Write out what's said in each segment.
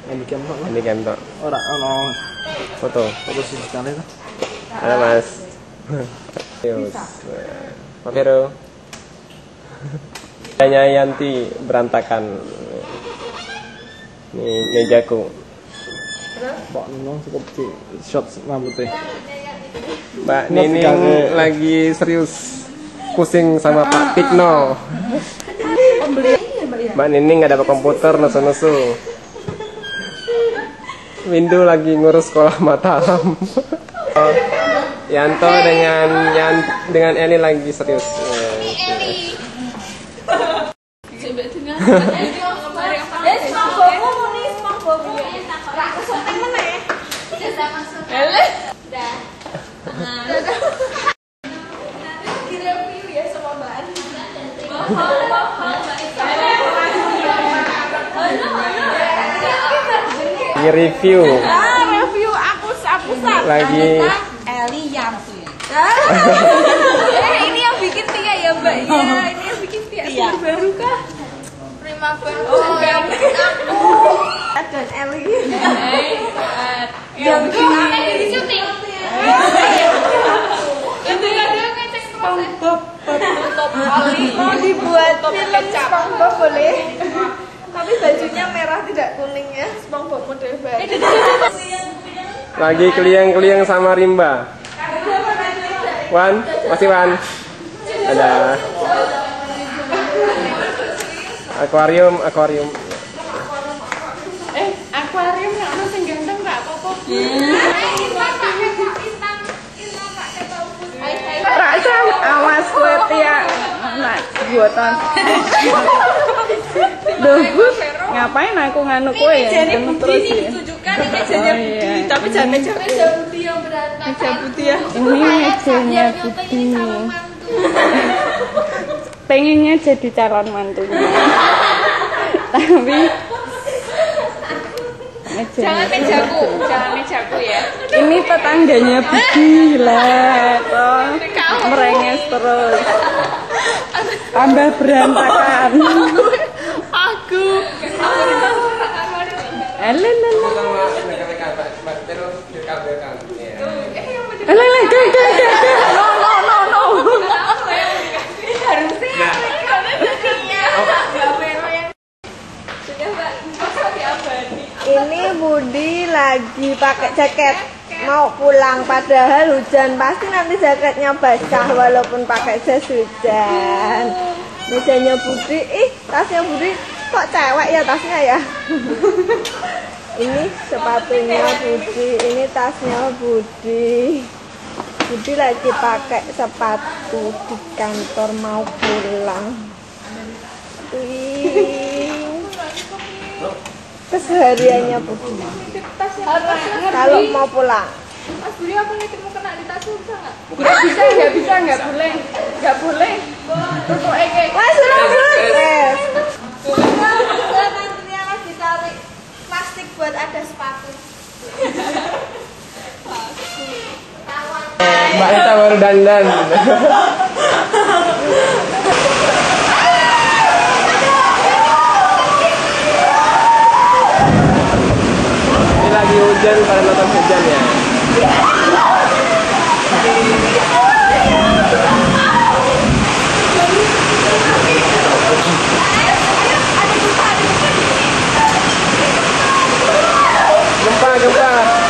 Handycam tok. Ora ono Foto sih sekali tuh. ada Mas. Yus. Pak Vero. Hanya Yanti berantakan. Nih mejaku. Pak Nunung cukup di shot rambutnya. Mbak Nining lagi serius pusing sama Pak Tikno. Mbak Nining nggak dapat komputer, nesu-nesu. Windu lagi ngurus sekolah Mataram. Yanto dengan Eli lagi serius. Review aku lagi Eli Yanti. Ini yang bikin Tia ya Mbak ya, ini yang bikin Tia baru kah? Primavera. Oh aku dan Eli yang bikin syuting. Itu ada ngecek SpongeBob mau dibuat film SpongeBob boleh? Tapi bajunya merah tidak kuning ya, SpongeBob model baru. lagi keliang-keliang sama Rimba. Wan, masih Wan. Ada akuarium. Akuarium yang ono sing ganteng Kak Koko. Rasa awas kowe Tia. Nak buatan. Duh, ngapain aku nganu kowe ya? Terus ditujukan ini mejanya Budi, tapi jangan meja Budi yang berantakan. Meja Budi ya. Ini mejanya Budi. Pengennya jadi calon mantunya. Tapi jangan mejaku ya. Ini tetangganya Budi lah, toh merenges terus. Tambah berantakan. Aku. Ini Budi lagi pakai jaket mau pulang, padahal hujan, pasti nanti jaketnya basah walaupun pakai jas hujan. Mejanya Budi, tasnya Budi kok cewek ya tasnya ya. Ini sepatunya Budi, ini tasnya Budi. Budi lagi pakai sepatu di kantor mau pulang. Kesehariannya Budi kalau mau pulang. Mas Budi aku nih mau kena di tas bisa nggak? Nggak boleh. Tutup Mas Nantinya lagi cari plastik buat ada sepatu. Mbak Ita baru dandan. Ini lagi hujan, pada nonton hujan ya. Gempa.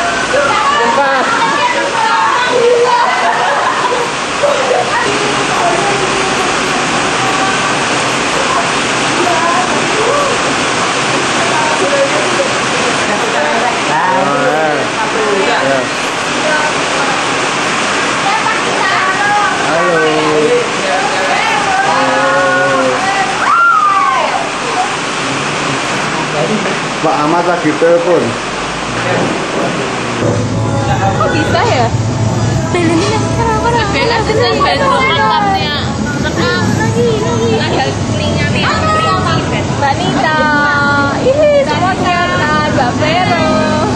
Pak Ahmad lagi telepon. Kok bisa ya? Filmnya sekarang bela dengan baju lengkapnya. Lagi. Ada kuningnya nih. Mbak Nita. Ini semua kelihatan. Mbak Vero.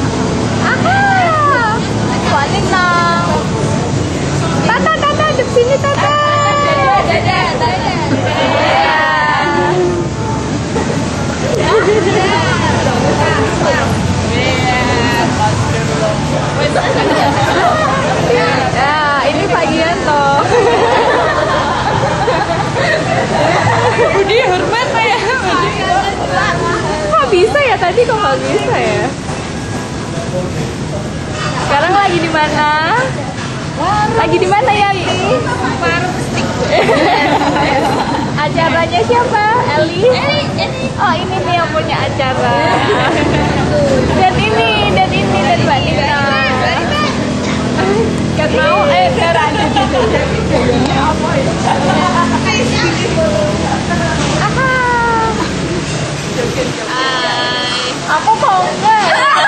Mbak Nita. Tata, di sini Tata. Dadah. tadi kok nggak bisa ya? Sekarang lagi di mana? Lagi di mana ya ini? Acaranya siapa? Eli? Oh ini nih yang punya acara. Dan Mbak Nina. Gak mau, biar ada gitu. Aku mau enggak?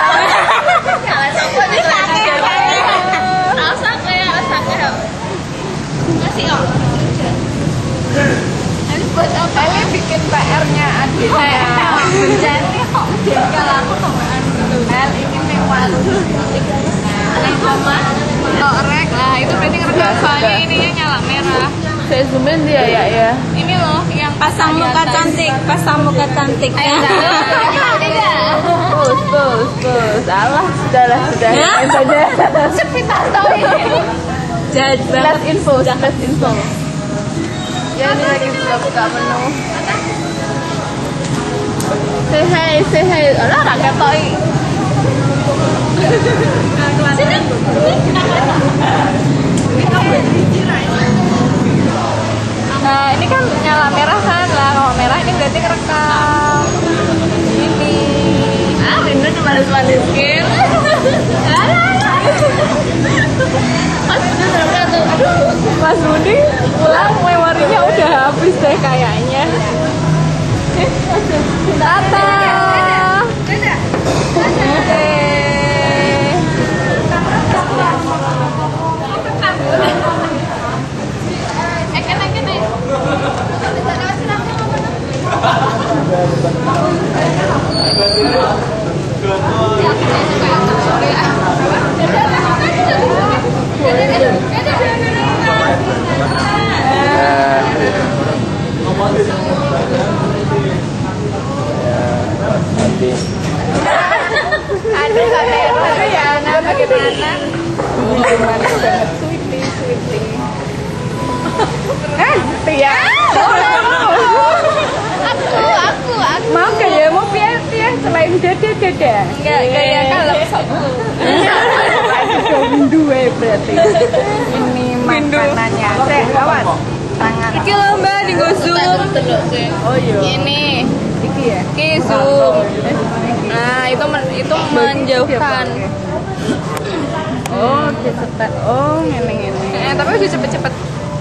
Eli bikin PR-nya adiknya. Jadi kok kalau aku kemarin El ingin lewat orek lah, itu berarti ngerekam soalnya ininya nyala merah. Saya zoomin dia ya. Ini loh yang Pasang muka cantik. Bus. Alah, sudah. Main saja. sepintas tau ini. Jahat banget. Info. Ya ini lagi buka menu. Say hi. Alah, rakyat toy. Nah ini kan nyala merah kan lah, kalau merah ini berarti kerekam. Ini. Rindu cuma manis-maniskin. Mas Budi pulang memorinya udah habis deh kayaknya. Tata. Ada kamera ya, nah bagaimana? Manis banget, sweetie. Tia. Aku. Mau kayak mau Tia selain dada. Enggak, kayak kalau satu. Dua berarti. Ini makanannya. Kawan. Tangan. Iki lho Mbak dienggo zoom. Oh iya. Ini. Iki ya. Iki zoom. Nah, itu menjauhkan. Oh, cepet. Oh, ngene. Tapi udah cepet-cepet.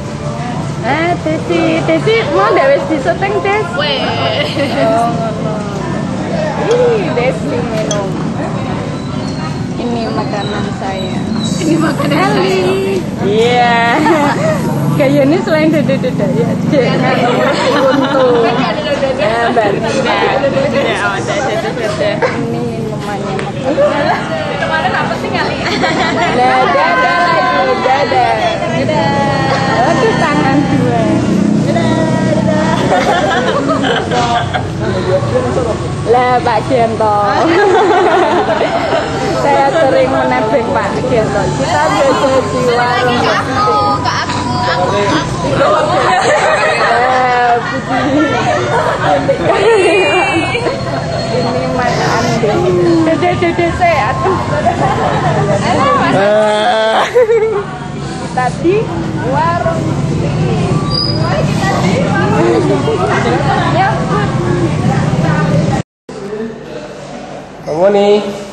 Desi mau gawe diseteng, Des. Weh. Oh, ngono. Desi minum. Ini makanan saya. Ini makanan saya. Iya. Kayaknya selain dada ya, jangan untuk Mbak Nina. Ya, dada. Ini minumannya makanan. Kemarin apa sih kali? Dada. Aduh, tangan dua. Lah Pak Gento. Saya sering menebeng Pak Gento. Kita belajar di warung. Ini mana Andi? Dede sehat. Tadi warung. Kamu nih.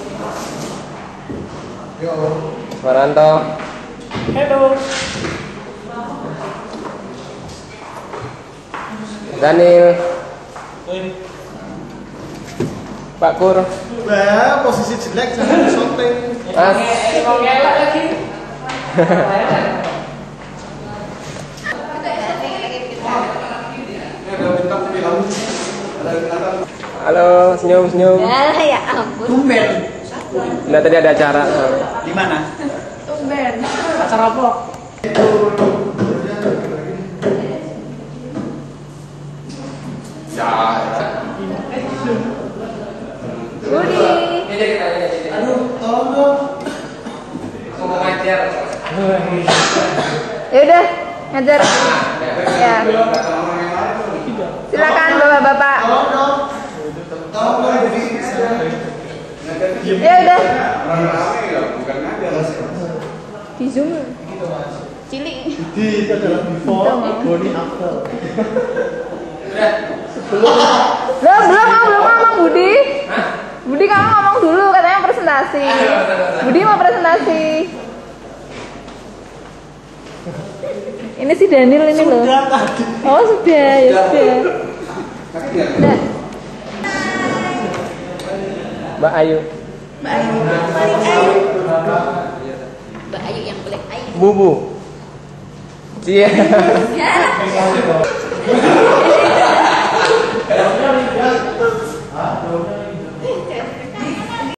Maranto. Halo. Daniel. Pak Kur. Bah, posisi jelek jangan syuting. Mau ngelak lagi. Halo, senyum. Ya ampun. Tumben. Nah, tadi ada acara. Di mana? Tumben. Acara apa? Budi. Aduh, tolong dong. Mau ngajar. Ya udah, ngajar. Ya. Silakan Bapak-bapak. Tolong dong. Tolong dong, Budi. Ya udah. Di zoom. Cilik. Itu adalah before, body after. Belum ngomong Budi. Budi kamu ngomong dulu, katanya presentasi. Budi mau presentasi. Ini si Daniel ini loh. Oh sudah, ya sudah. Nah. Mbak Ayu. Mbak Ayu yang paling ayu. Bubu. Cie. Ya.